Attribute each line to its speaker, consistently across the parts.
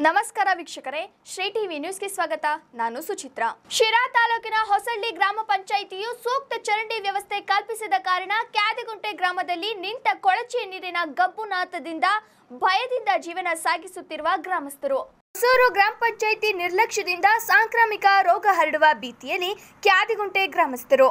Speaker 1: ನಮಸ್ಕಾರ ವೀಕ್ಷಕರೇ, ಶ್ರೀ ಟಿವಿ ನ್ಯೂಸ್ಗೆ ಸ್ವಾಗತ. ನಾನು ಸುಚಿತ್ರಾ. ಶಿರಾ ತಾಲೂಕಿನ ಹೊಸಳ್ಳಿ ಗ್ರಾಮ ಪಂಚಾಯಿತಿಯು ಸೂಕ್ತ ಚರಂಡಿ ವ್ಯವಸ್ಥೆ ಕಲ್ಪಿಸದ ಕಾರಣ ಕ್ಯಾದಿಗುಂಟೆ ಗ್ರಾಮದಲ್ಲಿ ನಿಂತ ಕೊಳಚೆ ನೀರಿನ ಗಬ್ಬುನಾಥದಿಂದ ಭಯದಿಂದ ಜೀವನ ಸಾಗಿಸುತ್ತಿರುವ ಗ್ರಾಮಸ್ಥರು. ಹೊಸೂರು ಗ್ರಾಮ ಪಂಚಾಯಿತಿ ನಿರ್ಲಕ್ಷ್ಯದಿಂದ ಸಾಂಕ್ರಾಮಿಕ ರೋಗ ಹರಡುವ ಭೀತಿಯಲ್ಲಿ ಕ್ಯಾದಿಗುಂಟೆ ಗ್ರಾಮಸ್ಥರು.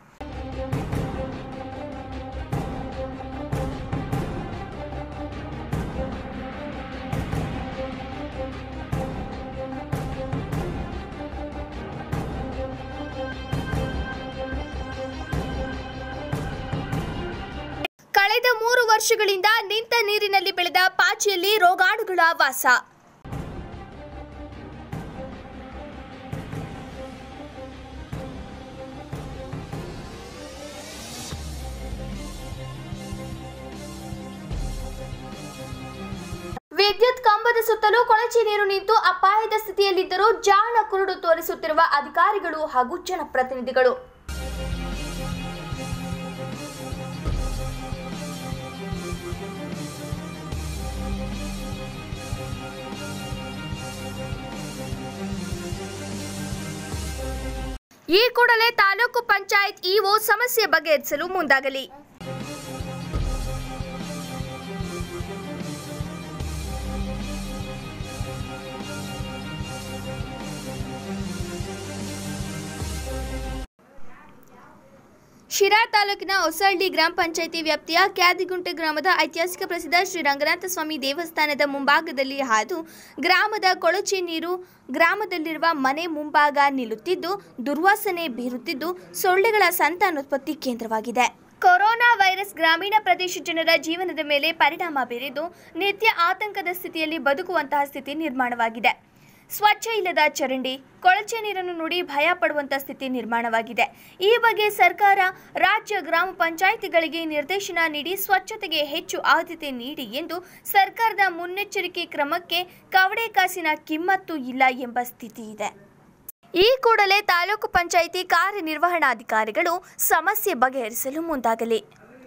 Speaker 1: ಕಳೆದ 3 ವರ್ಷಗಳಿಂದ ನಿಂತ ನೀರಿನಲ್ಲಿ ಬೆಳೆದ ಪಾಚಿಯಲ್ಲಿ ರೋಗಾಣುಗಳ ವಾಸ. ವಿದ್ಯುತ್ ಕಂಬದ ಸುತ್ತಲೂ ಕೊಳಚೆ ನೀರು ನಿಂತು ಅಪಾಯದ ಸ್ಥಿತಿಯಲ್ಲಿದ್ದರೂ ಜಾಣ ಕುರುಡು ತೋರಿಸುತ್ತಿರುವ ಅಧಿಕಾರಿಗಳು ಹಾಗೂ ಜನಪ್ರತಿನಿಧಿಗಳು. ಈ ಕೂಡಲೇ ತಾಲೂಕು ಪಂಚಾಯತ್ ಇಒ ಸಮಸ್ಯೆ ಬಗೆಹರಿಸಲು ಮುಂದಾಗಲಿ. ಶಿರಾ ತಾಲೂಕಿನ ಹೊಸಳ್ಳಿ ಗ್ರಾಮ ಪಂಚಾಯಿತಿ ವ್ಯಾಪ್ತಿಯ ಕ್ಯಾದಿಗುಂಟೆ ಗ್ರಾಮದ ಐತಿಹಾಸಿಕ ಪ್ರಸಿದ್ಧ ಶ್ರೀ ರಂಗನಾಥ ಸ್ವಾಮಿ ದೇವಸ್ಥಾನದ ಮುಂಭಾಗದಲ್ಲಿ ಹಾದು ಗ್ರಾಮದ ಕೊಳಚೆ ನೀರು ಗ್ರಾಮದಲ್ಲಿರುವ ಮನೆ ಮುಂಭಾಗ ನಿಲ್ಲುತ್ತಿದ್ದು ದುರ್ವಾಸನೆ ಬೀರುತ್ತಿದ್ದು ಸೊಳ್ಳೆಗಳ ಸಂತಾನೋತ್ಪತ್ತಿ ಕೇಂದ್ರವಾಗಿದೆ. ಕೊರೋನಾ ವೈರಸ್ ಗ್ರಾಮೀಣ ಪ್ರದೇಶ ಜನರ ಜೀವನದ ಮೇಲೆ ಪರಿಣಾಮ ಬೀರಿದ್ದು ನಿತ್ಯ ಆತಂಕದ ಸ್ಥಿತಿಯಲ್ಲಿ ಬದುಕುವಂತಹ ಸ್ಥಿತಿ ನಿರ್ಮಾಣವಾಗಿದೆ. ಸ್ವಚ್ಛ ಇಲ್ಲದ ಚರಂಡಿ, ಕೊಳಚೆ ನೀರನ್ನು ನೋಡಿ ಭಯ ಪಡುವಂತಹ ಸ್ಥಿತಿ ನಿರ್ಮಾಣವಾಗಿದೆ. ಈ ಬಗ್ಗೆ ಸರ್ಕಾರ ರಾಜ್ಯ ಗ್ರಾಮ ಪಂಚಾಯಿತಿಗಳಿಗೆ ನಿರ್ದೇಶನ ನೀಡಿ ಸ್ವಚ್ಛತೆಗೆ ಹೆಚ್ಚು ಆದ್ಯತೆ ನೀಡಿ ಎಂದು ಸರ್ಕಾರದ ಮುನ್ನೆಚ್ಚರಿಕೆ ಕ್ರಮಕ್ಕೆ ಕವಡೆ ಕಾಸಿನ ಕಿಮ್ಮತ್ತು ಇಲ್ಲ ಎಂಬ ಸ್ಥಿತಿ ಇದೆ. ಈ ಕೂಡಲೇ ತಾಲೂಕು ಪಂಚಾಯಿತಿ ಕಾರ್ಯನಿರ್ವಹಣಾಧಿಕಾರಿಗಳು ಸಮಸ್ಯೆ ಬಗೆಹರಿಸಲು ಮುಂದಾಗಲಿ.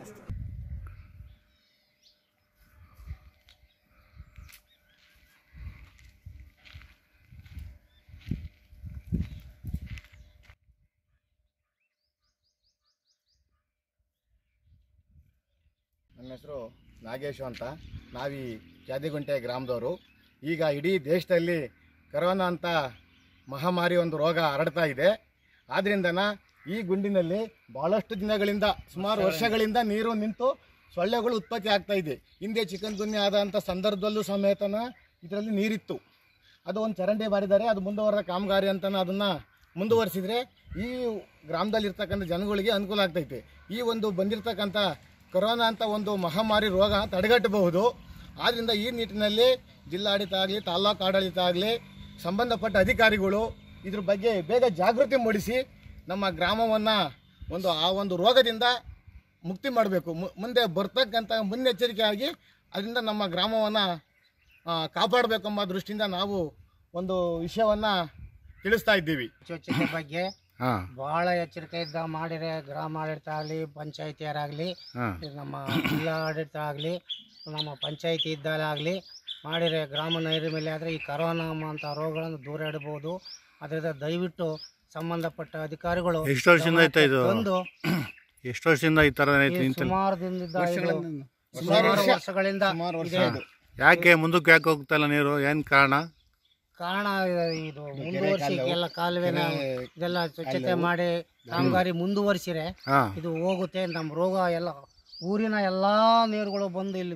Speaker 2: ನನ್ನ ಹೆಸರು ನಾಗೇಶು ಅಂತ. ನಾವೀ ಕ್ಯಾದಿಗುಂಟೆ ಗ್ರಾಮದವರು. ಈಗ ಇಡೀ ದೇಶದಲ್ಲಿ ಕರೋನಾ ಅಂತ ಮಹಾಮಾರಿ ಒಂದು ರೋಗ ಹರಡ್ತಾ ಇದೆ. ಆದ್ರಿಂದನ ಈ ಗುಂಡಿನಲ್ಲಿ ಭಾಳಷ್ಟು ದಿನಗಳಿಂದ ಸುಮಾರು ವರ್ಷಗಳಿಂದ ನೀರು ನಿಂತು ಸೊಳ್ಳೆಗಳು ಉತ್ಪತ್ತಿ ಆಗ್ತಾ ಇದೆ. ಹಿಂದೆ ಚಿಕನ್ ಗುನ್ಯ ಆದಂಥ ಸಂದರ್ಭದಲ್ಲೂ ಸಮೇತನ ಇದರಲ್ಲಿ ನೀರಿತ್ತು. ಅದು ಒಂದು ಚರಂಡಿ ಮಾಡಿದ್ದಾರೆ. ಅದು ಮುಂದುವರೆದ ಕಾಮಗಾರಿ ಅಂತ ಅದನ್ನು ಮುಂದುವರಿಸಿದರೆ ಈ ಗ್ರಾಮದಲ್ಲಿರ್ತಕ್ಕಂಥ ಜನಗಳಿಗೆ ಅನುಕೂಲ ಆಗ್ತೈತೆ. ಈ ಒಂದು ಬಂದಿರತಕ್ಕಂಥ ಕೊರೋನಾ ಅಂತ ಒಂದು ಮಹಾಮಾರಿ ರೋಗ ತಡೆಗಟ್ಟಬಹುದು. ಆದ್ದರಿಂದ ಈ ನಿಟ್ಟಿನಲ್ಲಿ ಜಿಲ್ಲಾಡಳಿತ ಆಗಲಿ, ತಾಲ್ಲೂಕು ಆಡಳಿತ ಆಗಲಿ, ಸಂಬಂಧಪಟ್ಟ ಅಧಿಕಾರಿಗಳು ಇದ್ರ ಬಗ್ಗೆ ಬೇಗ ಜಾಗೃತಿ ಮೂಡಿಸಿ ನಮ್ಮ ಗ್ರಾಮವನ್ನು ಆ ಒಂದು ರೋಗದಿಂದ ಮುಕ್ತಿ ಮಾಡಬೇಕು. ಮುಂದೆ ಬರ್ತಕ್ಕಂಥ ಮುನ್ನೆಚ್ಚರಿಕೆಯಾಗಿ ಅದರಿಂದ ನಮ್ಮ ಗ್ರಾಮವನ್ನು ಕಾಪಾಡಬೇಕೆಂಬ ದೃಷ್ಟಿಯಿಂದ ನಾವು ಒಂದು ವಿಷಯವನ್ನು ತಿಳಿಸ್ತಾ ಇದ್ದೀವಿ.
Speaker 3: ಸ್ವಚ್ಛತೆ ಬಗ್ಗೆ ಬಹಳ ಎಚ್ಚರಿಕೆಯಿಂದ ಮಾಡಿದರೆ ಗ್ರಾಮ ಆಡಳಿತ ಆಗಲಿ, ಪಂಚಾಯಿತಿಯರಾಗಲಿ, ನಮ್ಮ ಜಿಲ್ಲಾ ಆಡಳಿತ ಆಗಲಿ, ನಮ್ಮ ಪಂಚಾಯಿತಿ ಇದ್ದಾಗಲಿ ಮಾಡಿದರೆ ಗ್ರಾಮ ನೈರ್ಮಲ್ಯ ಆದರೆ ಈ ಕರೋನಾ ಅಂತ ರೋಗಗಳನ್ನು ದೂರ ಇಡಬಹುದು. ಅದರಿಂದ ದಯವಿಟ್ಟು ಸಂಬಂಧಪಟ್ಟ ಅಧಿಕಾರಿಗಳು
Speaker 4: ಎಷ್ಟು ವರ್ಷದಿಂದ ಈ ಥರ
Speaker 3: ಸುಮಾರು ವರ್ಷಗಳಿಂದ
Speaker 4: ಯಾಕೆ ಮುಂದಕ್ಕೆ ಯಾಕೆ ಹೋಗ್ತಾ ಇಲ್ಲ ನೀರು? ಏನು ಕಾರಣ
Speaker 3: ಇದು ಮುಂದುವರಿಸಿ ಎಲ್ಲ ಕಾಲುವೆನ ಇದೆಲ್ಲ ಸ್ವಚ್ಛತೆ ಮಾಡಿ ಕಾಮಗಾರಿ ಮುಂದುವರಿಸಿರೆ ಇದು ಹೋಗುತ್ತೆ. ನಮ್ಮ ರೋಗ ಎಲ್ಲ ಊರಿನ ಎಲ್ಲಾ ನೀರುಗಳು ಬಂದು ಇಲ್ಲಿ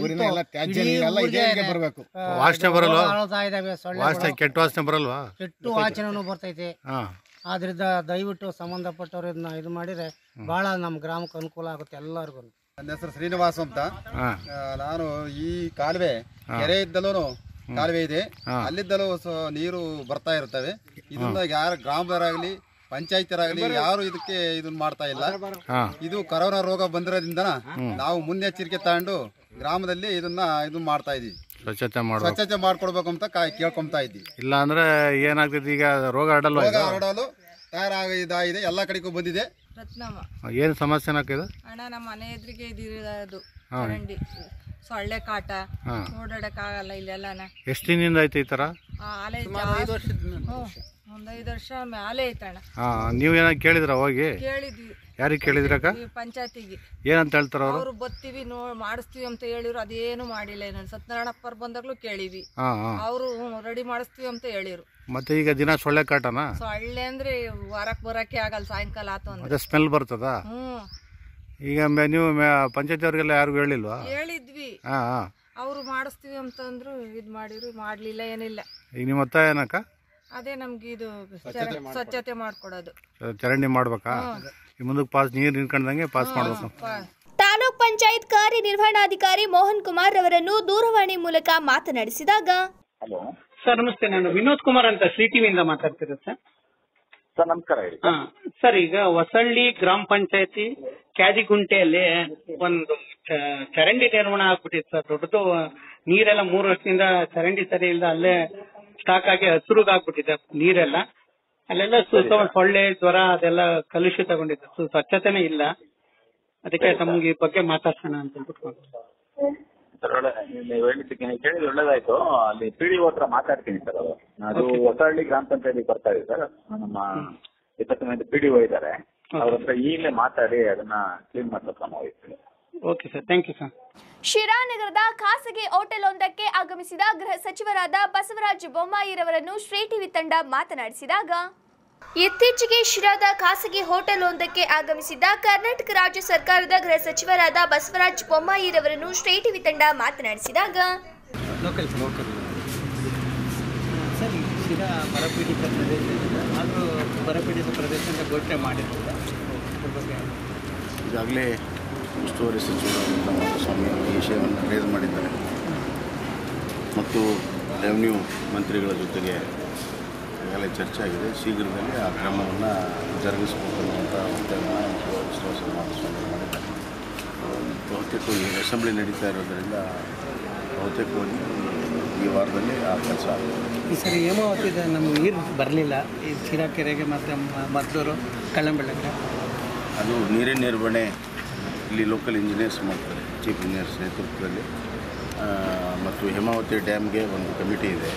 Speaker 4: ಕೆಟ್ಟ ವಾಸನೆ ಬರಲ್ವಾ?
Speaker 3: ಕೆಟ್ಟ ವಾಸನೆನೂ ಬರ್ತೈತೆ. ಆದ್ರಿಂದ ದಯವಿಟ್ಟು ಸಂಬಂಧಪಟ್ಟವ್ರು ಇದನ್ನ ಇದು ಮಾಡಿದ್ರೆ ಬಹಳ ನಮ್ಮ ಗ್ರಾಮಕ್ಕೆ ಅನುಕೂಲ ಆಗುತ್ತೆ ಎಲ್ಲರಿಗೂ.
Speaker 5: ನನ್ನ ಹೆಸರು ಶ್ರೀನಿವಾಸ್ ಅಂತ. ನಾನು ಈ ಕಾಲುವೆ ಕೆರೆ ಇದ್ದಲೂ ಕಾಲುವೆ ಇದೆ, ಅಲ್ಲಿದ್ದಲೂ ನೀರು ಬರ್ತಾ ಇರ್ತವೆ. ಇದನ್ನ ಯಾರು ಗ್ರಾಮದವರಾಗ್ಲಿ ಪಂಚಾಯತರಾಗ್ಲಿ ಯಾರು ಇದಕ್ಕೆ ಇದನ್ನ ಮಾಡ್ತಾ ಇಲ್ಲ. ಇದು ಕರೋನಾ ರೋಗ ಬಂದಿರೋದ್ರಿಂದ ನಾವು ಮುನ್ನೆಚ್ಚರಿಕೆ ತಗೊಂಡು ಗ್ರಾಮದಲ್ಲಿ ಇದನ್ನ ಮಾಡ್ತಾ ಇದೀವಿ. ಸ್ವಚ್ಛತೆ ಮಾಡ್ಕೊಡ್ಬೇಕು ಅಂತ ಕೇಳ್ಕೊಂತಾ ಇದ್ದೀವಿ.
Speaker 4: ಇಲ್ಲ ಅಂದ್ರೆ ಏನಾಗ್ತದೆ, ಈಗ ರೋಗ
Speaker 5: ಹರಡಲು ತಯಾರಾಗಿದೆ, ಎಲ್ಲ ಕಡೆಗೂ ಬಂದಿದೆ.
Speaker 6: ರತ್ನಮ್ಮ.
Speaker 4: ಏನು ಸಮಸ್ಯೆ ಆಗ್ತದೆ?
Speaker 6: ಅಣ್ಣ ನಮ್ಮ ಮನೆ ಎದುರಿಗೆ ಇದಿರೋದು ಚರಂಡಿ ಸೊಳ್ಳೆ ಕಾಟ
Speaker 4: ಹಾಂ
Speaker 6: ಓಡಾಡಕ್ಕಾಗಲ್ಲ ಇಲ್ಲೆಲ್ಲನ.
Speaker 4: ಎಷ್ಟು ದಿನದಿಂದ ಐತೆ ಈ ಥರ?
Speaker 6: ಆಲೆ ಒಂದ್ 5 ವರ್ಷ ಮ್ಯಾಲೆ ಐತಣ್ಣ.
Speaker 4: ಹಾಂ ನೀವು ಏನಾದ್ರು ಕೇಳಿದ್ರ ಹೋಗಿ?
Speaker 6: ಕೇಳಿದ್ವಿ.
Speaker 4: ಯಾರಿಗೆ ಕೇಳಿದ್ರಕ್ಕ?
Speaker 6: ಪಂಚಾಯತಿಗೆ.
Speaker 4: ಏನಂತ ಹೇಳ್ತಾರ ಅವರು?
Speaker 6: ಅವ್ರು ಬತ್ತೀವಿ ಮಾಡಿಸ್ತೀವಿ ಅಂತ ಹೇಳಿದ್ರು, ಅದೇನು ಮಾಡಿಲ್ಲ. ನಾನು ಸತ್ಯನಾರಾಯಣಪ್ಪರ್ ಬಂದಾಗ್ಲೂ ಕೇಳಿವಿ, ಅವರು ರೆಡಿ ಮಾಡಿಸ್ತೀವಿ ಅಂತ ಹೇಳಿರು.
Speaker 4: ಮತ್ತೆ ಈಗ ದಿನ ಸೊಳ್ಳೆ ಕಾಟನಾ?
Speaker 6: ಸೊಳ್ಳೆ ಅಂದ್ರೆ ಹೊರಕ್ ಬರಕ್ಕೆ ಆಗಲ್ಲ, ಸಾಯಂಕಾಲ ಆತು ಅಂದ್ರೆ
Speaker 4: ಸ್ಮೆಲ್ ಬರ್ತದ. ಈಗ ನೀವು ಪಂಚಾಯತಿ ಅವ್ರಿಗೆಲ್ಲ ಯಾರಿಗೂ ಹೇಳಿಲ್ವಾ?
Speaker 6: ಹೇಳಿದ್ವಿ, ಅವ್ರು ಮಾಡಿಸ್ತೀವಿ ಅಂತಂದ್ರು, ಇದ್ ಮಾಡಿರು, ಮಾಡ್ಲಿಲ್ಲ, ಏನಿಲ್ಲ.
Speaker 4: ಈಗ ನಿಮ್ಮ ಒತ್ತಾಯ ಏನಕ್ಕ?
Speaker 6: ಅದೇ ನಮ್ಗೆ ಇದು ಸ್ವಚ್ಛತೆ ಮಾಡ್ಕೊಡೋದು.
Speaker 4: ಚರಂಡಿ ಮಾಡ್ಬೇಕಾ? ಮುಂದಕ್ಕೆ ಪಾಸ್ ನೀರು ನಿಂತ್ಕೊಂಡಂಗೆ ಪಾಸ್ ಮಾಡ್ಬೇಕು.
Speaker 1: ತಾಲೂಕ್ ಪಂಚಾಯತ್ ಕಾರ್ಯನಿರ್ವಹಣಾಧಿಕಾರಿ ಮೋಹನ್ ಕುಮಾರ್ ಅವರನ್ನು ದೂರವಾಣಿ ಮೂಲಕ ಮಾತನಾಡಿಸಿದಾಗ,
Speaker 7: ಸರ್ ನಮಸ್ತೆ, ನಾನು ವಿನೋದ್ ಕುಮಾರ್ ಅಂತ ಟಿವಿಯಿಂದ ಮಾತಾಡ್ತಿರೋದು ಸರ್.
Speaker 8: ಸರ್ ನಮಸ್ಕಾರ.
Speaker 7: ಸರ್ ಈಗ ಹೊಸಳ್ಳಿ ಗ್ರಾಮ ಪಂಚಾಯತಿ ಕ್ಯಾದಿಗುಂಟೆಯಲ್ಲಿ ಒಂದು ಚರಂಡಿ ನಿರ್ಮಾಣ ಆಗ್ಬಿಟ್ಟಿದೆ ಸರ್. ದೊಡ್ಡದು ನೀರೆಲ್ಲ 3 ವರ್ಷದಿಂದ ಚರಂಡಿ ಸರಿ ಇಲ್ಲದ ಅಲ್ಲೇ ಸ್ಟಾಕ್ ಆಗಿ ಹಸುರುಗಾಗ್ಬಿಟ್ಟಿದೆ ನೀರೆಲ್ಲ. ಅಲ್ಲೆಲ್ಲ ಸೊಳ್ಳೆ ಜ್ವರ ಅದೆಲ್ಲ ಕಲುಷಿತಗೊಂಡಿದೆ, ಸ್ವಚ್ಛತೆನೇ ಇಲ್ಲ. ಅದಕ್ಕೆ ತಮ್ಗೆ ಈ ಬಗ್ಗೆ ಮಾತಾಡ್ಸೋಣ ಅಂತ ಹೇಳ್ಬಿಟ್ಟು.
Speaker 8: ನೀವು ಕೇಳಿದ್ರೆ ಒಳ್ಳೇದಾಯ್ತು. ಅಲ್ಲಿ PDO ಹತ್ರ ಮಾತಾಡ್ತೀನಿ ಸರ್. ಅದು ಹೊಸಹಳ್ಳಿ ಗ್ರಾಮ ಪಂಚಾಯತಿ ಬರ್ತಾ ಇದೆ ಸರ್. ನಮ್ಮ 20 ಮಂದಿ PDO ಇದ್ದಾರೆ, ಅವ್ರ ಹತ್ರ ಈಗಲೇ ಮಾತಾಡಿ ಅದನ್ನ ಕ್ಲೀನ್ ಮಾಡೋ ಕ್ರಮ ವಹಿಸ್ತೀನಿ.
Speaker 7: Okay sir, thank you sir.
Speaker 1: ಶಿರಾನಗರದ ಖಾಸಗಿ ಹೋಟೆಲ್ ಒಂದಕ್ಕೆ ಆಗಮಿಸಿದ ಗೃಹ ಸಚಿವರಾದ ಬಸವರಾಜ ಬೊಮ್ಮಾಯಿರವರನ್ನು ಶ್ರೀ ಟಿವಿ ತಂಡ ಮಾತನಾಡಿಸಿದಾಗ, ಇತ್ತೀಚೆಗೆ ಶಿರಾದ ಖಾಸಗಿ ಹೋಟೆಲ್ ಒಂದಕ್ಕೆ ಆಗಮಿಸಿದ್ದ ಕರ್ನಾಟಕ ರಾಜ್ಯ ಸರ್ಕಾರದ ಗೃಹ ಸಚಿವರಾದ ಬಸವರಾಜ ಬೊಮ್ಮಾಯಿರವರನ್ನು ಶ್ರೀ ಟಿವಿ ತಂಡ ಮಾತನಾಡಿಸಿದಾಗ,
Speaker 9: ಸರ್ ಶಿರಾ ಬರಪೀಡಿತ ಪ್ರದೇಶದಿಂದ ಆದರೂ ಬರಪೀಡಿತ ಪ್ರದೇಶದಿಂದ ಘೋಷಣೆ ಮಾಡಿದ್ದಾರೆ.
Speaker 2: ಈಗಾಗಲೇ ಉಸ್ತುವಾರಿ ಸಚಿವರಾದಂಥ ಮಾಧುಸ್ವಾಮಿ ಈ ವಿಷಯವನ್ನು ರೇಸ್ ಮಾಡಿದ್ದಾರೆ ಮತ್ತು ರೆವಿನ್ಯೂ ಮಂತ್ರಿಗಳ ಜೊತೆಗೆ ಈಗಾಗಲೇ ಚರ್ಚೆ ಆಗಿದೆ. ಶೀಘ್ರದಲ್ಲಿ ಆ ಕ್ರಮವನ್ನು ಜರುಗಿಸಬೇಕು ಅನ್ನುವಂಥ ಒತ್ತಾಯವನ್ನು ವಿಶ್ವಾಸ ಮಾಧುಸ್ವಾಮಿ ಮಾಡಿದ್ದಾರೆ. ಬಹುತೇಕ ಈ ಅಸೆಂಬ್ಲಿ ನಡೀತಾ ಇರೋದರಿಂದ ಬಹುತೇಕವಾಗಿ ಈ ವಾರದಲ್ಲಿ ಆ ಕೆಲಸ ಆಗುತ್ತೆ.
Speaker 9: ಈ ಸರಿ ಹೇಮಾವತಿದ ನಮ್ಗೆ ನೀರು ಬರಲಿಲ್ಲ, ಈ ಶಿರಾ ಕೆರೆಗೆ ಮತ್ತು ಮದ್ದೂರು ಕಳ್ಳಂಬೆಳಗ್ಗೆ.
Speaker 2: ಅದು ನೀರಿನ ನಿರ್ವಹಣೆ ಇಲ್ಲಿ ಲೋಕಲ್ ಇಂಜಿನಿಯರ್ಸ್ ಮಾಡ್ತಾರೆ, ಚೀಫ್ ಇಂಜಿನಿಯರ್ಸ್ ನೇತೃತ್ವದಲ್ಲಿ. ಮತ್ತು ಹೇಮಾವತಿ ಡ್ಯಾಮ್ಗೆ ಒಂದು ಕಮಿಟಿ ಇದೆ,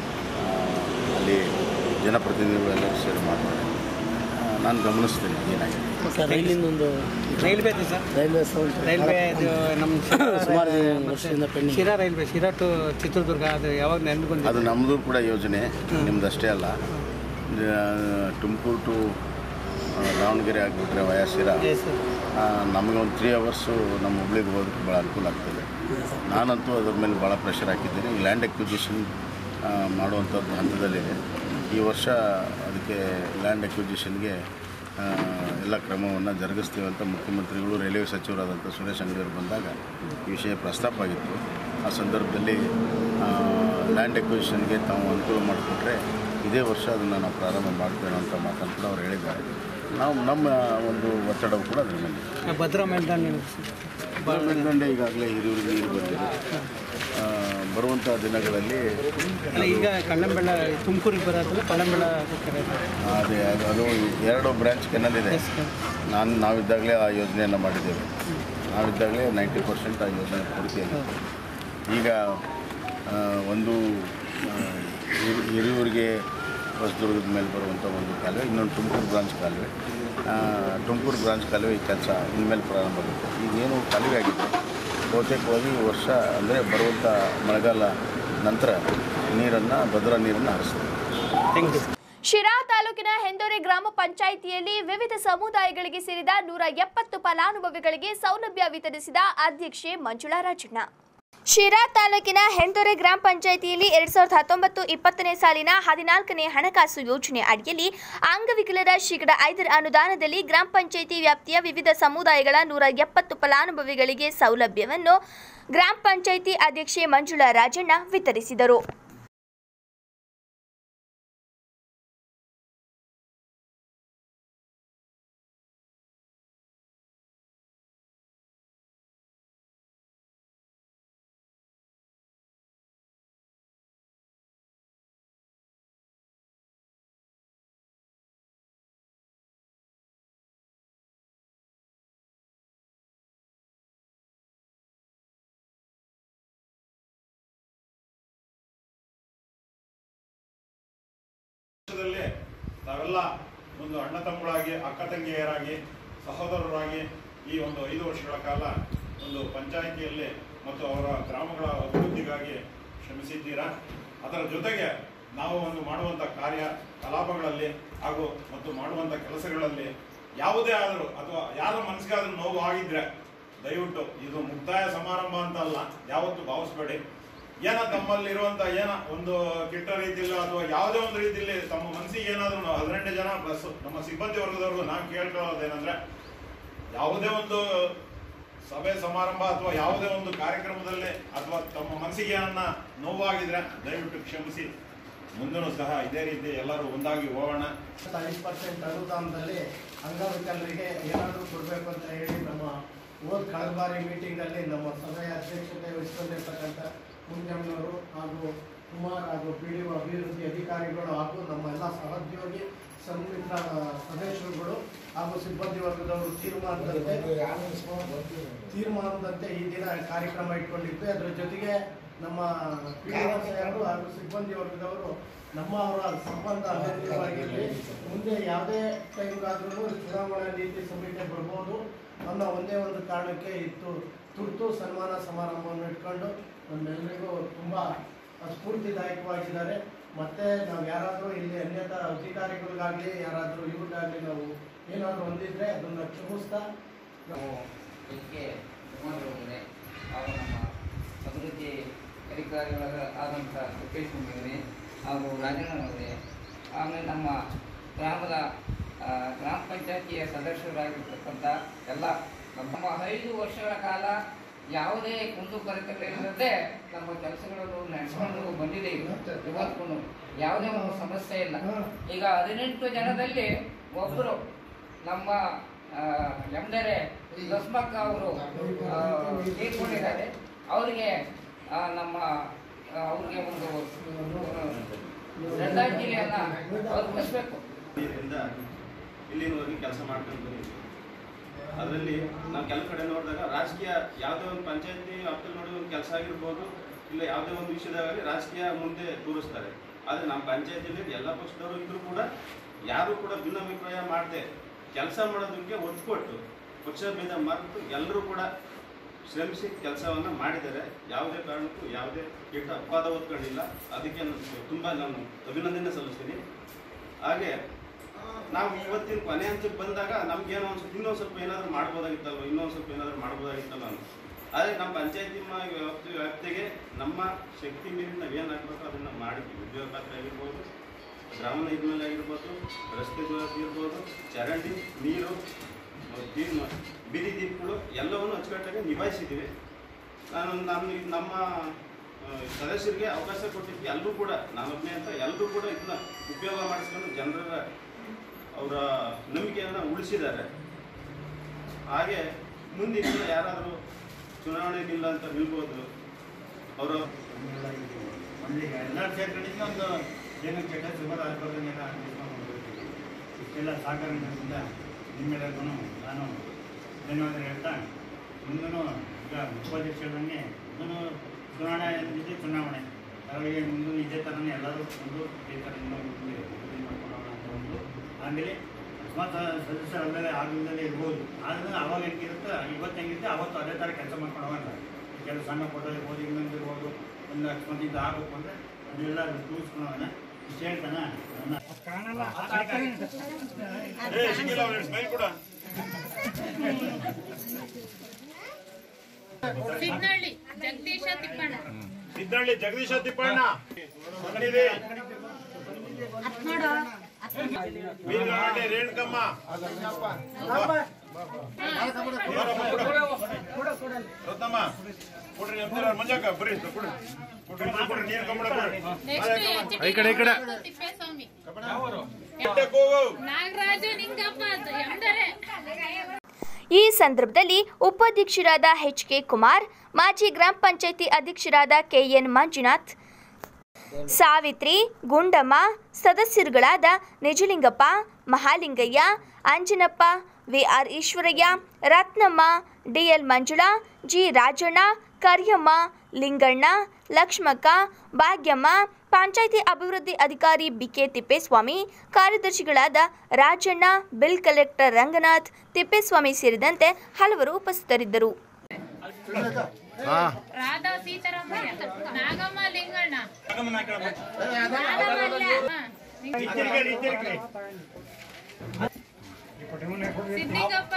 Speaker 2: ಅಲ್ಲಿ ಜನಪ್ರತಿನಿಧಿಗಳೆಲ್ಲರೂ ಸೇರಿ ಮಾಡ್ತಾರೆ. ನಾನು ಗಮನಿಸ್ತೀನಿ ಏನಾಗಿದೆ.
Speaker 9: ರೈಲಿಂದೊಂದು ರೈಲ್ವೇದು ಸರ್, ರೈಲ್ವೆ ಇದು ನಮ್ಮ ಸುಮಾರು ವರ್ಷದಿಂದ ಶಿರಾ ರೈಲ್ವೆ, ಶಿರಾ ಟು ಚಿತ್ರದುರ್ಗ, ಅದು ಯಾವಾಗ ನೆನಪು ಬಂದಿದೆ?
Speaker 2: ಅದು ನಮ್ಮದು ಕೂಡ ಯೋಜನೆ, ನಿಮ್ಮದಷ್ಟೇ ಅಲ್ಲ. ತುಮಕೂರು ಟು ದಾವಣಗೆರೆ ಆಗಿಬಿಟ್ರೆ ವಯಾ ಶಿರಾ, ನಮಗೆ ಒಂದು 3 ಅವರ್ಸು ನಮ್ಮ ಹುಬ್ಳಿಗೆ ಹೋಗೋದಕ್ಕೆ ಭಾಳ ಅನುಕೂಲ ಆಗ್ತದೆ. ನಾನಂತೂ ಅದ್ರ ಮೇಲೆ ಭಾಳ ಪ್ರೆಷರ್ ಹಾಕಿದ್ದೀನಿ. ಲ್ಯಾಂಡ್ ಎಕ್ವಿಜಿಷನ್ ಮಾಡುವಂಥದ್ದು ಹಂತದಲ್ಲಿದೆ. ಈ ವರ್ಷ ಅದಕ್ಕೆ ಲ್ಯಾಂಡ್ ಎಕ್ವಿಜಿಷನ್ಗೆ ಎಲ್ಲ ಕ್ರಮವನ್ನು ಜರುಗಿಸ್ತೀವಿ ಅಂತ ಮುಖ್ಯಮಂತ್ರಿಗಳು, ರೈಲ್ವೆ ಸಚಿವರಾದಂಥ ಸುರೇಶ್ ಅಂಗಡಿಯವರು ಬಂದಾಗ ಈ ವಿಷಯ ಪ್ರಸ್ತಾಪ ಆಗಿತ್ತು. ಆ ಸಂದರ್ಭದಲ್ಲಿ ಲ್ಯಾಂಡ್ ಎಕ್ವಿಜಿಷನ್ಗೆ ತಾವು ಅನುಕೂಲ ಮಾಡಿಕೊಟ್ರೆ ಇದೇ ವರ್ಷ ಅದನ್ನು ನಾವು ಪ್ರಾರಂಭ ಮಾಡ್ತೇವೆ ಅಂತ ಮಾತನ್ನು ಕೂಡ ಅವ್ರು ಹೇಳಿದ್ದಾರೆ. ನಾವು ನಮ್ಮ ಒಂದು ಒತ್ತಡವು ಕೂಡ ಅದ್ರ ಮೇಲೆ.
Speaker 9: ಭದ್ರಾ
Speaker 2: ಮೇಲ್ದಂಡೆ ಈಗಾಗಲೇ ಹಿರಿಯೂರಿಗೆ ನೀರು ಬಂದಿದೆ. ಬರುವಂಥ ದಿನಗಳಲ್ಲಿ
Speaker 9: ಈಗ ಕಳ್ಳಂಬೆಳ ತುಮಕೂರಿಗೆ ಬರೋದು ಕಳ್ಳಂಬೆಳ
Speaker 2: ಅದೇ ಅದು 2 ಬ್ರ್ಯಾಂಚ್ ಕೆನಲ್ ಇದೆ. ನಾವಿದ್ದಾಗಲೇ ಆ ಯೋಜನೆಯನ್ನು ಮಾಡಿದ್ದೇವೆ. ನಾವಿದ್ದಾಗಲೇ 90% ಆ ಯೋಜನೆ ಪೂರ್ತಿಯಾಗಿದೆ. ಈಗ ಒಂದು ಹಿರಿಯೂರಿಗೆ ಹೊಸದುರ್ಗದ ಮೇಲೆ ಬರುವಂಥ ಒಂದು ಕಾಲುವೆ, ಇನ್ನೊಂದು ತುಮಕೂರು ಬ್ರಾಂಚ್ ಕಾಲುವೆ ಈ ಕೆಲಸ ಇನ್ಮೇಲೆ ಪ್ರಾರಂಭ ಆಗುತ್ತೆ. ಈಗೇನು ಕಾಲುವೆ ಆಗಿತ್ತು ಬಹುತೇಕವಾಗಿ ಈ ವರ್ಷ ಅಂದರೆ ಬರುವಂಥ ಮಳೆಗಾಲ ನಂತರ ಭದ್ರಾ ನೀರನ್ನು ಹರಿಸ್ತಾರೆ.
Speaker 1: ಶಿರಾ ತಾಲೂಕಿನ ಹೆಂದೋರೆ ಗ್ರಾಮ ಪಂಚಾಯಿತಿಯಲ್ಲಿ ವಿವಿಧ ಸಮುದಾಯಗಳಿಗೆ ಸೇರಿದ 170 ಫಲಾನುಭವಿಗಳಿಗೆ ಸೌಲಭ್ಯ ವಿತರಿಸಿದ ಅಧ್ಯಕ್ಷೆ ಮಂಜುಳಾ ರಾಜಣ್ಣ. ಶಿರಾ ತಾಲೂಕಿನ ಹೆಂದೋರೆ ಗ್ರಾಮ ಪಂಚಾಯಿತಿಯಲ್ಲಿ 2019-20ನೇ ಸಾಲಿನ 14ನೇ ಹಣಕಾಸು ಯೋಜನೆ ಅಡಿಯಲ್ಲಿ ಅಂಗವಿಕಲರ ಶೇಕಡ 5 ಅನುದಾನದಲ್ಲಿ ಗ್ರಾಮ ಪಂಚಾಯಿತಿ ವ್ಯಾಪ್ತಿಯ ವಿವಿಧ ಸಮುದಾಯಗಳ 170 ಫಲಾನುಭವಿಗಳಿಗೆ ಸೌಲಭ್ಯವನ್ನು ಗ್ರಾಮ ಪಂಚಾಯಿತಿ ಅಧ್ಯಕ್ಷೆ ಮಂಜುಳಾ ರಾಜಣ್ಣ ವಿತರಿಸಿದರು.
Speaker 10: ನಾವೆಲ್ಲ ಒಂದು ಅಣ್ಣ ತಮ್ಮಗಳಾಗಿ ಅಕ್ಕ ತಂಗಿಯರಾಗಿ ಸಹೋದರರಾಗಿ ಈ ಒಂದು 5 ವರ್ಷಗಳ ಕಾಲ ಒಂದು ಪಂಚಾಯಿತಿಯಲ್ಲಿ ಮತ್ತು ಅವರ ಗ್ರಾಮಗಳ ಅಭಿವೃದ್ಧಿಗಾಗಿ ಶ್ರಮಿಸಿದ್ದೀರಾ. ಅದರ ಜೊತೆಗೆ ನಾವು ಒಂದು ಮಾಡುವಂಥ ಕಾರ್ಯಕಲಾಪಗಳಲ್ಲಿ ಹಾಗೂ ಮತ್ತು ಮಾಡುವಂಥ ಕೆಲಸಗಳಲ್ಲಿ ಯಾವುದೇ ಆದರೂ ಅಥವಾ ಯಾರ ಮನಸ್ಸಿಗಾದ್ರೂ ನೋವು ಆಗಿದ್ರೆ ದಯವಿಟ್ಟು ಇದು ಮುಕ್ತಾಯ ಸಮಾರಂಭ ಅಂತ ಅಲ್ಲ, ಯಾವತ್ತೂ ಭಾವಿಸ್ಬೇಡಿ. ತಮ್ಮಲ್ಲಿರುವಂಥ ಒಂದು ಕೆಟ್ಟ ರೀತಿಯಲ್ಲಿ ಅಥವಾ ಯಾವುದೇ ಒಂದು ರೀತಿಯಲ್ಲಿ ತಮ್ಮ ಮನಸ್ಸಿಗೆ ಏನಾದರೂ 18 ಜನ ಪ್ಲಸ್ ನಮ್ಮ ಸಿಬ್ಬಂದಿ ವರ್ಗದವ್ರಿಗೂ ನಾನು ಕೇಳ್ಕೊಳ್ಳೋದೇನೆಂದ್ರೆ, ಯಾವುದೇ ಒಂದು ಸಭೆ ಸಮಾರಂಭ ಅಥವಾ ಯಾವುದೇ ಒಂದು ಕಾರ್ಯಕ್ರಮದಲ್ಲಿ ಅಥವಾ ತಮ್ಮ ಮನಸ್ಸಿಗೆ ಏನನ್ನ ನೋವಾಗಿದ್ರೆ ದಯವಿಟ್ಟು ಕ್ಷಮಿಸಿ. ಮುಂದೂ ಸಹ ಇದೇ ರೀತಿ ಎಲ್ಲರೂ ಒಂದಾಗಿ ಹೋಗೋಣ.
Speaker 3: 5% ಅನುದಾನದಲ್ಲಿ ಅಂಗವಿಕಲರಿಗೆ ಏನಾದರೂ ಕೊಡಬೇಕು ಅಂತ ಹೇಳಿ ನಮ್ಮ ಕಳೆದ ಬಾರಿ ಮೀಟಿಂಗಲ್ಲಿ ನಮ್ಮ ಸಭೆಯ ಅಧ್ಯಕ್ಷತೆ ವಹಿಸಿಕೊಂಡಿರ್ತಕ್ಕಂಥ ಮುಂಜಾಮ್ನವರು ಹಾಗೂ ಕುಮಾರ್ ಹಾಗೂ PDO ಅಭಿವೃದ್ಧಿ ಅಧಿಕಾರಿಗಳು ಹಾಗೂ ನಮ್ಮ ಎಲ್ಲ ಸಹೋದ್ಯೋಗಿ ಸಂಮಿತ್ರ ಸದಸ್ಯರುಗಳು ಹಾಗೂ ಸಿಬ್ಬಂದಿ ವರ್ಗದವರು ತೀರ್ಮಾನದಂತೆ ಈ ದಿನ ಕಾರ್ಯಕ್ರಮ ಇಟ್ಕೊಂಡಿದ್ವಿ. ಅದರ ಜೊತೆಗೆ ನಮ್ಮ PDO ಸಾಹೇಬರು ಹಾಗೂ ಸಿಬ್ಬಂದಿ ವರ್ಗದವರು ಅವರ ಸಂಬಂಧ ಅಗತ್ಯವಾಗಿರಲಿ, ಮುಂದೆ ಯಾವುದೇ ಟೈಮ್ಗಾದ್ರೂ ಚುನಾವಣಾ ನೀತಿ ಸಂಹಿತೆ ಬರ್ಬೋದು ಅನ್ನೋ ಒಂದೇ ಒಂದು ಕಾರಣಕ್ಕೆ ಇತ್ತು ತುರ್ತು ಸನ್ಮಾನ ಸಮಾರಂಭವನ್ನು ಇಟ್ಕೊಂಡು ನಮ್ಮೆಲ್ಲರಿಗೂ ತುಂಬ ಸ್ಫೂರ್ತಿದಾಯಕವಾಗಿದ್ದಾರೆ. ಮತ್ತು ನಾವು ಯಾರಾದರೂ ಇಲ್ಲಿ ಅನ್ಯತಾ ಅಧಿಕಾರಿಗಳಿಗಾಗಲಿ ಯಾರಾದರೂ ಇವ್ರಿಗಾಗಲಿ ನಾವು ಏನಾದರೂ ಹೊಂದಿದ್ರೆ ಅದನ್ನು ಕ್ಷಮಿಸ್ತಾ
Speaker 11: ನಾವು ಇದಕ್ಕೆ ಕುಮಾರರವರೇ ಹಾಗೂ ನಮ್ಮ ಅಭಿವೃದ್ಧಿ ಅಧಿಕಾರಿಗಳಾದ ಆದಂಥ ಸುಖೇಶ್ ಕುಮಾರವರೇ ಹಾಗೂ ರಾಜಣ್ಣನವರೇ, ಆಮೇಲೆ ನಮ್ಮ ಗ್ರಾಮದ ಗ್ರಾಮ ಪಂಚಾಯತಿಯ ಸದಸ್ಯರಾಗಿರ್ತಕ್ಕಂಥ ಎಲ್ಲ ನಮ್ಮ 5 ವರ್ಷಗಳ ಕಾಲ ಯಾವುದೇ ಕುಂದುಕೊರತೆಗಳಿಲ್ಲದೆ ನಮ್ಮ ಕೆಲಸಗಳನ್ನು ನಡೆಸಿಕೊಂಡು ಬಂದಿದೆ. ಇವತ್ತು ಯಾವುದೇ ಒಂದು ಸಮಸ್ಯೆ ಇಲ್ಲ. ಈಗ 18 ಜನದಲ್ಲಿ ಒಬ್ಬರು ನಮ್ಮ ಎಂದರೆ ಲಕ್ಷ್ಮಕ್ಕ ಅವರು ತೀರ್ಕೊಂಡಿದ್ದಾರೆ. ಅವರಿಗೆ ಅವ್ರಿಗೆ ಒಂದು ಶ್ರದ್ಧಾಂಜಲಿಯನ್ನು ಅರ್ಪಿಸಬೇಕು.
Speaker 12: ಇಲ್ಲಿನವರೆಗೆ ಕೆಲಸ ಮಾಡ್ಕೊಂಡು ಬಂದಿದ್ದೀವಿ. ಅದರಲ್ಲಿ ನಾವು ಕೆಲವು ಕಡೆ ನೋಡಿದಾಗ ರಾಜಕೀಯ ಯಾವುದೇ ಒಂದು ಪಂಚಾಯತಿ ವ್ಯಾಪ್ತಿಯಲ್ಲಿ ನೋಡಿ ಒಂದು ಕೆಲಸ ಆಗಿರ್ಬೋದು, ಇಲ್ಲ ಯಾವುದೇ ಒಂದು ವಿಷಯದಾಗಲಿ ರಾಜಕೀಯ ಮುಂದೆ ತೋರಿಸ್ತಾರೆ. ಆದರೆ ನಮ್ಮ ಪಂಚಾಯತಿಯಲ್ಲಿ ಎಲ್ಲ ಪಕ್ಷದವರು ಇದ್ದರೂ ಕೂಡ ಯಾರೂ ಕೂಡ ಭಿನ್ನಾಭಿಪ್ರಾಯ ಮಾಡದೆ ಕೆಲಸ ಮಾಡೋದಕ್ಕೆ ಒತ್ತು ಕೊಟ್ಟು ಪಕ್ಷ ಭೇದ ಮರೆತು ಎಲ್ಲರೂ ಕೂಡ ಶ್ರಮಿಸಿ ಕೆಲಸವನ್ನು ಮಾಡಿದ್ದಾರೆ. ಯಾವುದೇ ಕಾರಣಕ್ಕೂ ಯಾವುದೇ ಕೆಟ್ಟ ಅಪವಾದ ಹೊತ್ಕೊಂಡಿಲ್ಲ. ಅದಕ್ಕೆ ತುಂಬ ನಾನು ಅಭಿನಂದನೆ ಸಲ್ಲಿಸ್ತೀನಿ. ಹಾಗೆ ನಾವು ಇವತ್ತಿನ ಕೊನೆ ಹಂತಕ್ಕೆ ಬಂದಾಗ ನಮ್ಗೇನೋ ಇನ್ನೊಂದು ಸ್ವಲ್ಪ ಏನಾದರೂ ಮಾಡ್ಬೋದಾಗಿತ್ತಲ್ವ, ಇನ್ನೊಂದು ಸ್ವಲ್ಪ ಏನಾದರೂ ಮಾಡ್ಬೋದಾಗಿತ್ತಲ್ಲ ಅಂತ. ಆದರೆ ನಮ್ಮ ಪಂಚಾಯತಿ ವ್ಯಾಪ್ತಿಗೆ ನಮ್ಮ ಶಕ್ತಿ ಮೀರಿ ನಾವೇನು ಹಾಕಬೇಕು ಅದನ್ನು ಮಾಡಿದ್ವಿ. ಉದ್ಯೋಗ ಖಾತ್ರಿ ಆಗಿರ್ಬೋದು, ಗ್ರಾಮ ನೈರ್ಮಲ್ಯ ಆಗಿರ್ಬೋದು, ರಸ್ತೆ ದುರಸ್ತಿ ಇರ್ಬೋದು, ಚರಂಡಿ, ನೀರು, ಬೀದಿ ದೀಪಗಳು ಎಲ್ಲವನ್ನು ಅಚ್ಚುಕಟ್ಟಾಗಿ ನಿಭಾಯಿಸಿದ್ದೀವಿ. ನಮ್ಮ ಸದಸ್ಯರಿಗೆ ಅವಕಾಶ ಕೊಟ್ಟಿದ್ದಕ್ಕೆ ಎಲ್ಲರೂ ಕೂಡ ನಾನೊಬ್ಬನೇ ಅಂತ ಎಲ್ಲರೂ ಕೂಡ ಇದನ್ನ ಉಪಯೋಗ ಮಾಡಿಸ್ಕೊಂಡು ಜನರ ಅವರ ನಂಬಿಕೆಯನ್ನು ಉಳಿಸಿದ್ದಾರೆ. ಹಾಗೆ ಮುಂದಿನ ಯಾರಾದರೂ ಚುನಾವಣೆ ನಿಲ್ಲ ಅಂತ ನಿಲ್ಬೋದು. ಅವರು
Speaker 13: ಎಲ್ಲರೂ ಸೇರ್ಕೊಂಡಿದ್ದು ಒಂದು ಏನಕ್ಕೆ ಕೆಟ್ಟ ಸುಮಾರು ಆಗ್ಬೋದಂಗೆಲ್ಲ ಇಷ್ಟೆಲ್ಲ ಸಹಕಾರದಿಂದ ನಿಮ್ಮೆಲ್ಲರಿಗೂ ನಾನು ಧನ್ಯವಾದ ಹೇಳ್ತಾ, ಮುಂದೂ ಈಗ ಉಪಾಧ್ಯಕ್ಷರಂಗೆ ಮುಂದೂ ಚುನಾವಣೆ ಇದೆ. ಚುನಾವಣೆ ಅವರಿಗೆ ಮುಂದೂ ಇದೇ ಥರನೇ ಎಲ್ಲರೂ ಒಂದು ಇದೇ ಥರ ಮಾಡ್ಕೊಳ್ಳೋಣ ಅಂತ ಒಂದು. ಆಮೇಲೆ ಅಕಸ್ಮಾತ್ ಸದಸ್ಯರಲ್ಲದೆ ಆಗಲಿಲ್ಲದೆ ಇರ್ಬೋದು. ಆದರೆ ಅವಾಗ ಹೆಂಗಿರುತ್ತೆ, ಇವತ್ತು ಹೆಂಗಿರುತ್ತೆ ಅವತ್ತು ಅದೇ ಥರ ಕೆಲಸ ಮಾಡ್ಕೊಂಡು ಹೋಗಲ್ಲ. ಕೆಲವು ಸಣ್ಣ ಫೋಟೋ ಇರ್ಬೋದು, ಇನ್ನೊಂದು ಇರ್ಬೋದು, ಒಂದು ಅಕಸ್ಮಾತ್ ಇದು ಆಗಬೇಕು ಅಂದರೆ ಅದೆಲ್ಲ ತೂರಿಸ್ಕೊಳ್ಳೋಣ. ಇಷ್ಟು ಹೇಳ್ತಾನೆ ಕಾಣಲ್ಲ.
Speaker 14: ಸಿದ್ನಳ್ಳಿ ಜಗದೀಶ ತಿಪ್ಪಣ್ಣ,
Speaker 10: ಸಿದ್ನಳ್ಳಿ ಜಗದೀಶ ತಿಪ್ಪಣ್ಣ, ರೇಣುಕಮ್ಮ, ರತ್ನಮ್ಮ ಕೊಡ್ರಿ, ಮಂಜಾಕ ಬರ್ರಿ ಕೊಡ್ರಿ, ನೀರು ಕಮ್ಮಡ
Speaker 14: ಈ ಕಡೆ ತಿಪ್ಪೇಸ್ವಾಮಿ, ನಾಗರಾಜು ನಿಂಗಪ್ಪ ಎಂದರೆ.
Speaker 1: ಈ ಸಂದರ್ಭದಲ್ಲಿ ಉಪಾಧ್ಯಕ್ಷರಾದ HK ಕುಮಾರ್, ಮಾಜಿ ಗ್ರಾಮ ಪಂಚಾಯಿತಿ ಅಧ್ಯಕ್ಷರಾದ KN Manjunath, Savitri, Gundamma, ಸದಸ್ಯರುಗಳಾದ Nijalingappa, Mahalingaiah, Anjanappa, VR Eshwaraiah, Ratnamma, DL Manjula, G Rajanna, Kariyamma, Linganna, Lakshmakka, Bhagyamma, panchayat ಅಭಿವೃದ್ಧಿ ಅಧಿಕಾರಿ ಬಿಕೆ ತಿಪ್ಪೇಸ್ವಾಮಿ, ಕಾರ್ಯದರ್ಶಿಗಳಾದ ರಾಜಣ್ಣ, ಬಿಲ್ ಕಲೆಕ್ಟರ್ ರಂಗನಾಥ್, ತಿಪ್ಪೇಸ್ವಾಮಿ ಸೇರಿದಂತೆ ಹಲವರು ಉಪಸ್ಥಿತರಿದ್ದರು.
Speaker 14: ರಾಧಾ ಸೀತಾರಾಮಯ್ಯ, ನಾಗಮ್ಮ ಲಿಂಗಣ್ಣ, ಸಿದ್ದಿಗಪ್ಪ,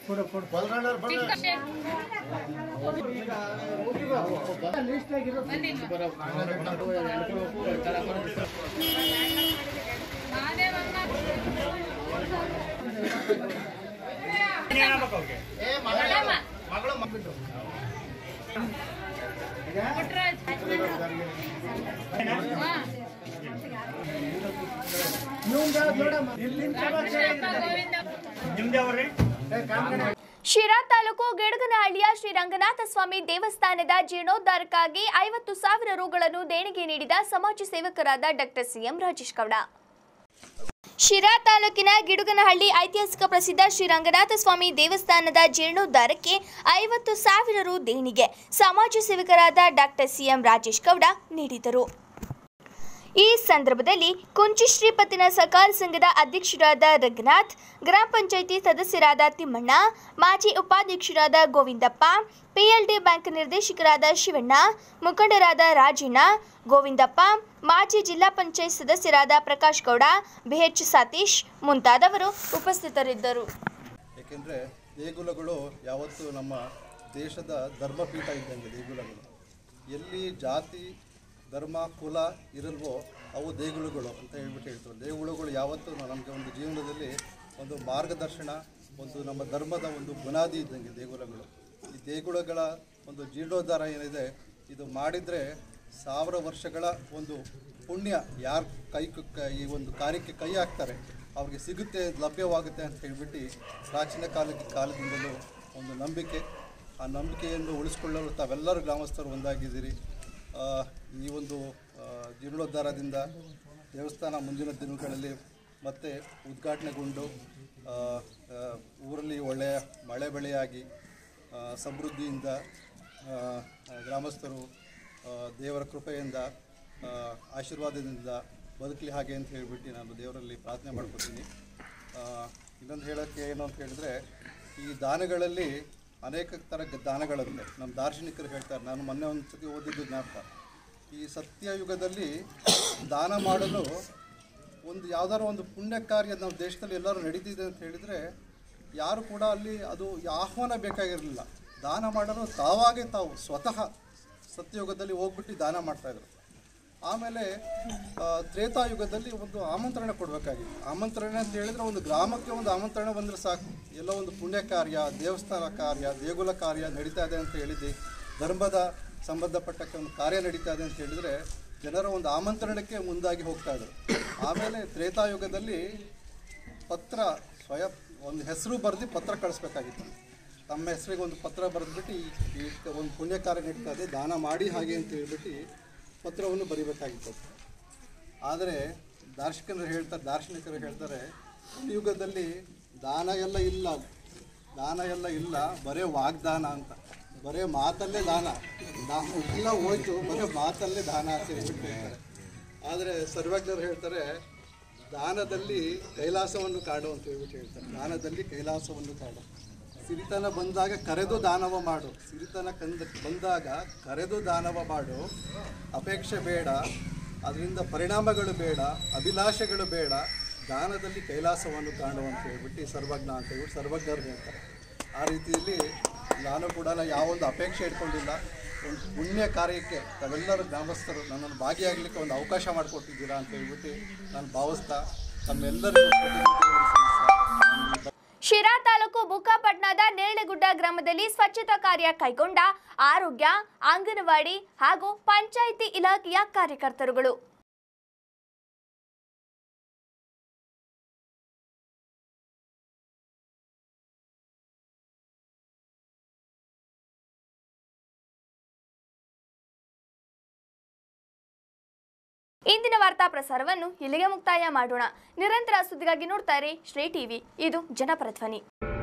Speaker 1: ಶಿರಾ ತಾಲೂಕು ಗಿಡಗನಹಳ್ಳಿಯ ಶ್ರೀ ರಂಗನಾಥ ಸ್ವಾಮಿ ದೇವಸ್ಥಾನದ ಜೀರ್ಣೋದ್ಧಾರಕ್ಕಾಗಿ 50,000 ರುಗಳನ್ನು ದೇಣಿಗೆ ನೀಡಿದ ಸಮಾಜ ಸೇವಕರಾದ ಡಾಕ್ಟರ್ ಸಿಎಂ ರಾಜೇಶ್ ಗೌಡ. ಶಿರಾ ತಾಲೂಕಿನ ಗಿಡುಗನಹಳ್ಳಿ ಐತಿಹಾಸಿಕ ಪ್ರಸಿದ್ಧ ಶ್ರೀ ರಂಗನಾಥ ಸ್ವಾಮಿ ದೇವಸ್ಥಾನದ ಜೀರ್ಣೋದ್ಧಾರಕ್ಕೆ 50,000 ರು ದೇಣಿಗೆ ಸಮಾಜ ಸೇವಕರಾದ ಡಾಕ್ಟರ್ ಸಿಎಂ ರಾಜೇಶ್ ಗೌಡ ನೀಡಿದರು. ಈ ಸಂದರ್ಭದಲ್ಲಿ ಕುಂಚಿ ಶ್ರೀಪತಿನ ಸಹಕಾರ ಸಂಘದ ಅಧ್ಯಕ್ಷರಾದ ರಂಗನಾಥ್, ಗ್ರಾಮ ಪಂಚಾಯಿತಿ ಸದಸ್ಯರಾದ ತಿಮ್ಮಣ್ಣ, ಮಾಜಿ ಉಪಾಧ್ಯಕ್ಷರಾದ ಗೋವಿಂದಪ್ಪ, ಪಿಎಲ್ಡಿ ಬ್ಯಾಂಕ್ ನಿರ್ದೇಶಕರಾದ ಶಿವಣ್ಣ, ಮುಖಂಡರಾದ ರಾಜಣ್ಣ, ಗೋವಿಂದಪ್ಪ, ಮಾಜಿ ಜಿಲ್ಲಾ ಪಂಚಾಯತ್ ಸದಸ್ಯರಾದ ಪ್ರಕಾಶ್ ಗೌಡ, ಬಿಎಚ್ ಸತೀಶ್ ಮುಂತಾದವರು ಉಪಸ್ಥಿತರಿದ್ದರು.
Speaker 15: ಏಕೆಂದರೆ ದೇಗುಲಗಳು ಯಾವತ್ತೂ ನಮ್ಮ ದೇಶದ ಧರ್ಮಪೀಠ ಇದ್ದಂಗೆ. ದೇಗುಲಗಳು ಎಲ್ಲಿ ಜಾತಿ ಧರ್ಮ ಕುಲ ಇರಲ್ವೋ ಅವು ದೇಗುಲಗಳು ಅಂತ ಹೇಳ್ತಾರೆ. ದೇಗುಲಗಳು ಯಾವತ್ತೂ ನಮಗೆ ಒಂದು ಜೀವನದಲ್ಲಿ ಒಂದು ಮಾರ್ಗದರ್ಶನ, ಒಂದು ನಮ್ಮ ಧರ್ಮದ ಒಂದು ಬುನಾದಿ ಇದ್ದಂಗೆ ದೇಗುಲಗಳು. ಈ ದೇಗುಲಗಳ ಒಂದು ಜೀರ್ಣೋದ್ಧಾರ ಏನಿದೆ, ಇದು ಮಾಡಿದರೆ 1000 ವರ್ಷಗಳ ಒಂದು ಪುಣ್ಯ ಯಾರು ಈ ಒಂದು ಕಾರ್ಯಕ್ಕೆ ಕೈ ಹಾಕ್ತಾರೆ ಅವ್ರಿಗೆ ಸಿಗುತ್ತೆ, ಲಭ್ಯವಾಗುತ್ತೆ ಅಂತ ಹೇಳ್ಬಿಟ್ಟು ಪ್ರಾಚೀನ ಕಾಲದಿಂದಲೂ ಒಂದು ನಂಬಿಕೆ. ಆ ನಂಬಿಕೆಯನ್ನು ಉಳಿಸ್ಕೊಳ್ಳಲು ತಾವೆಲ್ಲರೂ ಗ್ರಾಮಸ್ಥರು ಒಂದಾಗಿದ್ದೀರಿ. ಈ ಒಂದು ಜೀರ್ಣೋದ್ಧಾರದಿಂದ ದೇವಸ್ಥಾನ ಮುಂದಿನ ದಿನಗಳಲ್ಲಿ ಮತ್ತೆ ಉದ್ಘಾಟನೆಗೊಂಡು ಊರಲ್ಲಿ ಒಳ್ಳೆಯ ಮಳೆ ಬೆಳೆಯಾಗಿ ಸಮೃದ್ಧಿಯಿಂದ ಗ್ರಾಮಸ್ಥರು ದೇವರ ಕೃಪೆಯಿಂದ ಆಶೀರ್ವಾದದಿಂದ ಬದುಕಲಿ ಹಾಗೆ ಅಂತ ಹೇಳಿಬಿಟ್ಟು ನಾನು ದೇವರಲ್ಲಿ ಪ್ರಾರ್ಥನೆ ಮಾಡ್ಕೊತೀನಿ. ಇನ್ನೊಂದು ಹೇಳೋಕ್ಕೆ ಏನು ಅಂತ ಹೇಳಿದ್ರೆ, ಈ ದಾನಗಳಲ್ಲಿ ಅನೇಕ ಥರ ದಾನಗಳಂತೆ ನಮ್ಮ ದಾರ್ಶನಿಕರು ಹೇಳ್ತಾರೆ. ನಾನು ಮೊನ್ನೆ ಒಂದು ಸತಿ ಓದಿದ್ದು ಜ್ಞಾಪಕ. ಈ ಸತ್ಯಯುಗದಲ್ಲಿ ದಾನ ಮಾಡಲು ಒಂದು ಯಾವುದಾದ್ರು ಒಂದು ಪುಣ್ಯ ಕಾರ್ಯ ನಮ್ಮ ದೇಶದಲ್ಲಿ ಎಲ್ಲರೂ ನಡೀತಿದೆ ಅಂತ ಹೇಳಿದರೆ ಯಾರು ಕೂಡ ಅಲ್ಲಿ ಅದು ಆಹ್ವಾನ ಬೇಕಾಗಿರಲಿಲ್ಲ. ದಾನ ಮಾಡಲು ತಾವು ಸ್ವತಃ ಸತ್ಯಯುಗದಲ್ಲಿ ಹೋಗ್ಬಿಟ್ಟು ದಾನ ಮಾಡ್ತಾಯಿದ್ರು. ಆಮೇಲೆ ತ್ರೇತಾಯುಗದಲ್ಲಿ ಒಂದು ಆಮಂತ್ರಣ ಕೊಡಬೇಕಾಗಿತ್ತು. ಆಮಂತ್ರಣ ಅಂತ ಹೇಳಿದರೆ ಒಂದು ಗ್ರಾಮಕ್ಕೆ ಒಂದು ಆಮಂತ್ರಣ ಬಂದರೆ ಸಾಕು, ಎಲ್ಲ ಒಂದು ಪುಣ್ಯ ಕಾರ್ಯ, ದೇವಸ್ಥಾನ ಕಾರ್ಯ, ದೇಗುಲ ಕಾರ್ಯ ನಡೀತಾ ಇದೆ ಅಂತ ಹೇಳಿದ್ದು, ಧರ್ಮದ ಸಂಬಂಧಪಟ್ಟಕ್ಕೆ ಒಂದು ಕಾರ್ಯ ನಡೀತಾ ಇದೆ ಅಂತ ಹೇಳಿದರೆ ಜನರ ಒಂದು ಆಮಂತ್ರಣಕ್ಕೆ ಮುಂದಾಗಿ ಹೋಗ್ತಾಯಿದ್ರು. ಆಮೇಲೆ ತ್ರೇತಾಯುಗದಲ್ಲಿ ಪತ್ರ ಒಂದು ಹೆಸರು ಬರೆದು ಪತ್ರ ಕಳಿಸ್ಬೇಕಾಗಿತ್ತು. ತಮ್ಮ ಹೆಸರಿಗೆ ಒಂದು ಪತ್ರ ಬರೆದ್ಬಿಟ್ಟು ಈ ಒಂದು ಪುಣ್ಯ ಕಾರ್ಯ ನಡೀತಾ ಇದೆ, ದಾನ ಮಾಡಿ ಹಾಗೆ ಅಂತ ಹೇಳ್ಬಿಟ್ಟು ಪತ್ರವನ್ನು ಬರೀಬೇಕಾಗಿತ್ತು. ಆದರೆ ದಾರ್ಶನಿಕರು ಹೇಳ್ತಾರೆ ಯುಗದಲ್ಲಿ ದಾನ ಎಲ್ಲ ಇಲ್ಲ, ಬರೀ ವಾಗ್ದಾನ ಅಂತ, ಬರೀ ಮಾತಲ್ಲೇ ದಾನ ಎಲ್ಲ ಹೋಯ್ತು, ಬರೀ ಮಾತಲ್ಲೇ ದಾನ ಅಂತ ಹೇಳ್ಬಿಟ್ಟು ಹೇಳ್ತಾರೆ. ಆದರೆ ಸರ್ವಜ್ಞರು ಹೇಳ್ತಾರೆ ದಾನದಲ್ಲಿ ಕೈಲಾಸವನ್ನು ಕಾಡು ಅಂತ ಹೇಳ್ಬಿಟ್ಟು ಹೇಳ್ತಾರೆ. ದಾನದಲ್ಲಿ ಕೈಲಾಸವನ್ನು ಕಾಡು. ಸಿರಿತನ ಬಂದಾಗ ಕರೆದು ದಾನವ ಮಾಡು, ಬಂದಾಗ ಕರೆದು ದಾನವ ಮಾಡು, ಅಪೇಕ್ಷೆ ಬೇಡ, ಅದರಿಂದ ಪರಿಣಾಮಗಳು ಬೇಡ, ಅಭಿಲಾಷೆಗಳು ಬೇಡ, ದಾನದಲ್ಲಿ ಕೈಲಾಸವನ್ನು ಕಾಣು ಅಂತ ಹೇಳ್ಬಿಟ್ಟು ಸರ್ವಜ್ಞ ಅಂತ ಹೇಳ್ಬಿಟ್ಟು ಸರ್ವಜ್ಞರು ಹೇಳ್ತಾರೆ. ಆ ರೀತಿಯಲ್ಲಿ ನಾನು ಕೂಡ ಯಾವೊಂದು ಅಪೇಕ್ಷೆ ಇಟ್ಕೊಂಡಿಲ್ಲ. ಒಂದು ಪುಣ್ಯ ಕಾರ್ಯಕ್ಕೆ ತಾವೆಲ್ಲರೂ ಗ್ರಾಮಸ್ಥರು ನನ್ನನ್ನು ಭಾಗಿಯಾಗಲಿಕ್ಕೆ ಒಂದು ಅವಕಾಶ ಮಾಡಿಕೊಟ್ಟಿದ್ದೀರಾ ಅಂತ ಹೇಳ್ಬಿಟ್ಟು ನಾನು ಭಾವಿಸ್ತಾ ತಮ್ಮೆಲ್ಲರಿಗೂ
Speaker 1: ಶಿರಾ ತಾಲೂಕು ಬುಕ್ಕಾಪಟ್ಟಣದ ನೇರಳೆಗುಡ್ಡ ಗ್ರಾಮದಲ್ಲಿ ಸ್ವಚ್ಛತಾ ಕಾರ್ಯ ಕೈಗೊಂಡ ಆರೋಗ್ಯ, ಅಂಗನವಾಡಿ ಹಾಗೂ ಪಂಚಾಯಿತಿ ಇಲಾಖೆಯ ಕಾರ್ಯಕರ್ತರುಗಳು. ಇಂದಿನ ವಾರ್ತಾ ಪ್ರಸಾರವನ್ನು ಇಲ್ಲಿಗೆ ಮುಕ್ತಾಯ ಮಾಡೋಣ. ನಿರಂತರ ಸುದ್ದಿಗಾಗಿ ನೋಡ್ತಾರೆ ಶ್ರೀ ಟಿವಿ, ಇದು ಜನಪರ ಧ್ವನಿ.